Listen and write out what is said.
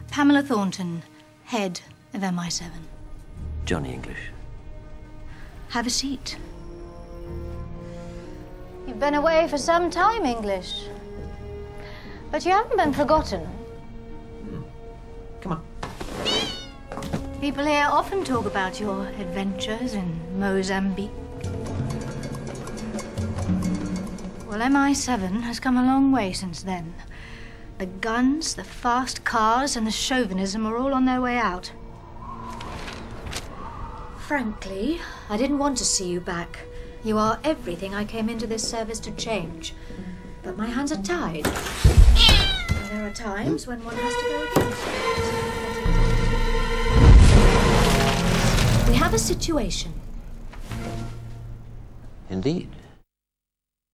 Pamela Thornton, head of MI7. Johnny English. Have a seat. You've been away for some time, English. But you haven't been forgotten. Come on. People here often talk about your adventures in Mozambique. Well, MI7 has come a long way since then. The guns, the fast cars, and the chauvinism are all on their way out. Frankly, I didn't want to see you back. You are everything I came into this service to change. But my hands are tied. And there are times when one has to go against it. We have a situation. Indeed.